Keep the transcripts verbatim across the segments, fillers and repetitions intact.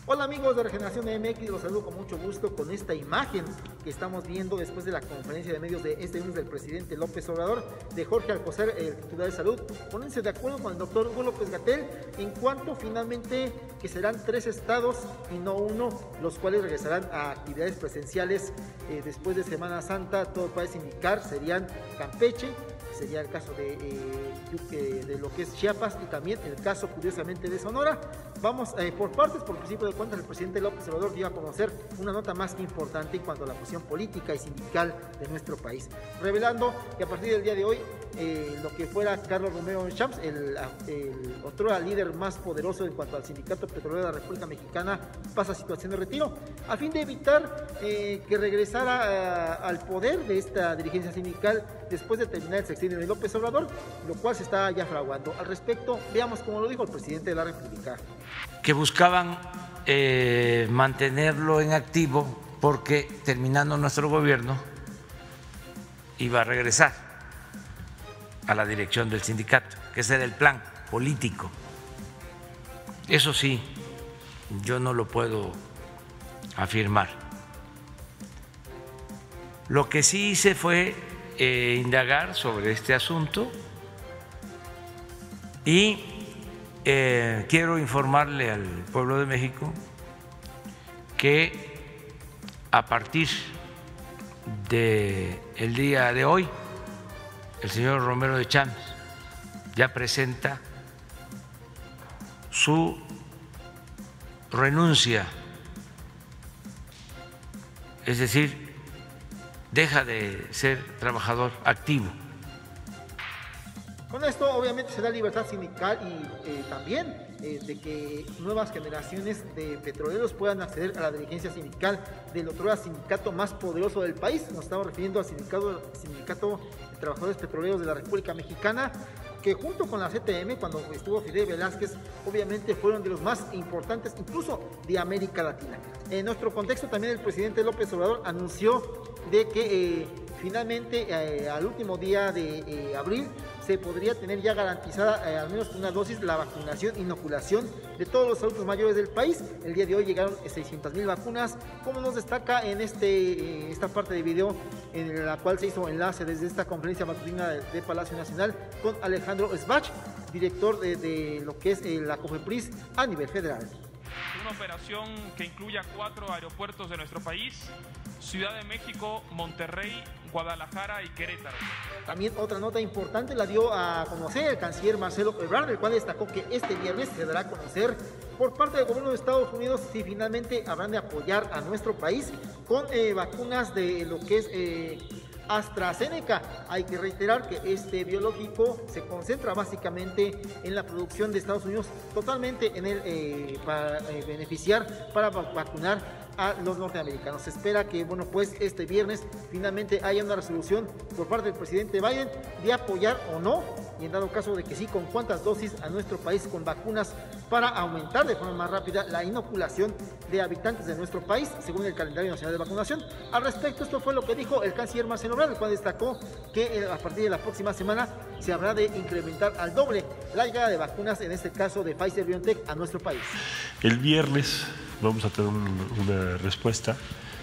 Hola amigos de Regeneración M X, los saludo con mucho gusto con esta imagen que estamos viendo después de la conferencia de medios de este lunes del presidente López Obrador, de Jorge Alcocer, el titular de salud, poniéndose de acuerdo con el doctor Hugo López-Gatell en cuanto finalmente que serán tres estados y no uno, los cuales regresarán a actividades presenciales eh, después de Semana Santa. Todo parece indicar serían Campeche, sería el caso de, eh, de lo que es Chiapas y también el caso curiosamente de Sonora. Vamos eh, por partes, por principio de cuentas el presidente López Obrador dio a conocer una nota más que importante en cuanto a la posición política y sindical de nuestro país, revelando que a partir del día de hoy eh, lo que fuera Carlos Romero Champs, el, el otro líder más poderoso en cuanto al sindicato petrolero de la República Mexicana, pasa a situación de retiro, a fin de evitar eh, que regresara a, al poder de esta dirigencia sindical después de terminar el sexenio de López Obrador, lo cual se está ya fraguando. Al respecto, veamos cómo lo dijo el presidente de la República. Que buscaban eh, mantenerlo en activo porque terminando nuestro gobierno iba a regresar a la dirección del sindicato, que ese era el plan político. Eso sí, yo no lo puedo afirmar. Lo que sí hice fue eh, indagar sobre este asunto y Eh, quiero informarle al pueblo de México que a partir del día de hoy el señor Romero de Champs ya presenta su renuncia, es decir, deja de ser trabajador activo. Con esto obviamente se da libertad sindical y eh, también eh, de que nuevas generaciones de petroleros puedan acceder a la dirigencia sindical del otro sindicato más poderoso del país. Nos estamos refiriendo al sindicato, sindicato de Trabajadores Petroleros de la República Mexicana, que junto con la C T M, cuando estuvo Fidel Velázquez, obviamente fueron de los más importantes, incluso de América Latina. En nuestro contexto también el presidente López Obrador anunció de que eh, finalmente eh, al último día de eh, abril se podría tener ya garantizada eh, al menos una dosis la vacunación, inoculación de todos los adultos mayores del país. El día de hoy llegaron seiscientas mil vacunas, como nos destaca en este, eh, esta parte de video en la cual se hizo enlace desde esta conferencia matutina de, de Palacio Nacional con Alejandro Sbach, director de, de lo que es eh, la COFEPRIS a nivel federal. Una operación que incluya cuatro aeropuertos de nuestro país: Ciudad de México, Monterrey, Guadalajara y Querétaro. También otra nota importante la dio a conocer el canciller Marcelo Ebrard, el cual destacó que este viernes se dará a conocer por parte del gobierno de Estados Unidos si finalmente habrán de apoyar a nuestro país con eh, vacunas de lo que es eh, AstraZeneca. Hay que reiterar que este biológico se concentra básicamente en la producción de Estados Unidos, totalmente en el eh, para eh, beneficiar, para vacunar a los norteamericanos. Se espera que, bueno, pues este viernes finalmente haya una resolución por parte del presidente Biden de apoyar o no, y en dado caso de que sí, con cuántas dosis a nuestro país con vacunas para aumentar de forma más rápida la inoculación de habitantes de nuestro país, según el calendario nacional de vacunación. Al respecto, esto fue lo que dijo el canciller Marcelo Ebrard, el cual destacó que a partir de la próxima semana se habrá de incrementar al doble la llegada de vacunas, en este caso de Pfizer-BioNTech, a nuestro país. El viernes vamos a tener un, una respuesta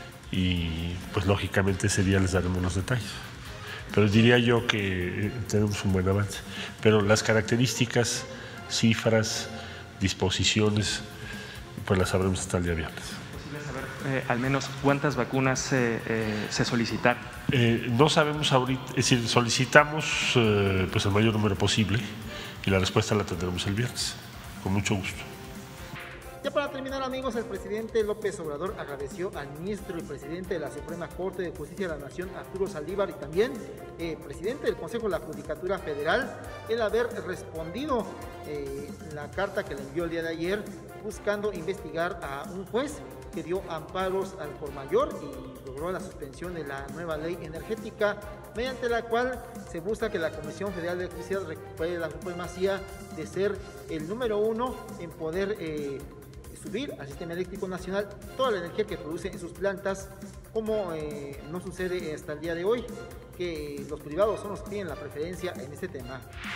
y pues lógicamente ese día les daremos los detalles. Pero diría yo que tenemos un buen avance. Pero las características, cifras, disposiciones, pues las sabremos hasta el día viernes. ¿Es posible saber eh, al menos cuántas vacunas eh, eh, se solicitaron? Eh, no sabemos ahorita, es decir, solicitamos eh, pues el mayor número posible y la respuesta la tendremos el viernes, con mucho gusto. Ya para terminar, amigos, el presidente López Obrador agradeció al ministro y presidente de la Suprema Corte de Justicia de la Nación, Arturo Saldívar, y también eh, presidente del Consejo de la Judicatura Federal, el haber respondido eh, la carta que le envió el día de ayer buscando investigar a un juez que dio amparos al por mayor y logró la suspensión de la nueva ley energética, mediante la cual se busca que la Comisión Federal de Electricidad recupere la supremacía de ser el número uno en poder eh, subir al sistema eléctrico nacional toda la energía que produce en sus plantas, como eh, no sucede hasta el día de hoy, que los privados son los que tienen la preferencia en este tema.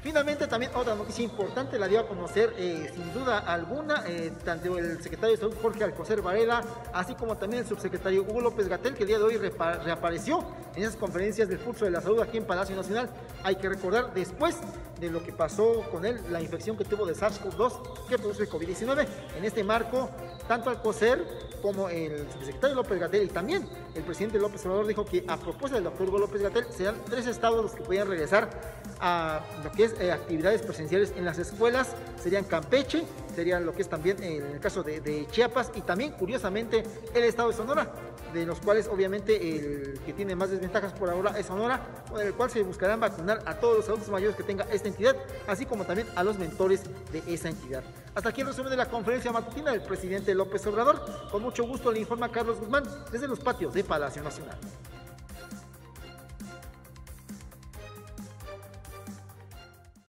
Finalmente, también otra noticia importante la dio a conocer, eh, sin duda alguna, eh, tanto el secretario de Salud Jorge Alcocer Varela, así como también el subsecretario Hugo López-Gatell, que el día de hoy reapareció en esas conferencias del Pulso de la Salud aquí en Palacio Nacional. Hay que recordar, después de lo que pasó con él, la infección que tuvo de SARS-CoV dos que produce el COVID diecinueve. En este marco, tanto Alcocer como el subsecretario López-Gatell y también el presidente López Obrador dijo que a propuesta del doctor Hugo López-Gatell serán tres estados los que podían regresar a lo que es eh, actividades presenciales en las escuelas. Serían Campeche, serían lo que es también eh, en el caso de, de Chiapas y también curiosamente el estado de Sonora, de los cuales obviamente el que tiene más desventajas por ahora es Sonora, con el cual se buscarán vacunar a todos los adultos mayores que tenga esta entidad, así como también a los mentores de esa entidad. Hasta aquí el resumen de la conferencia matutina del presidente López Obrador. Con mucho gusto le informa Carlos Guzmán desde los patios de Palacio Nacional.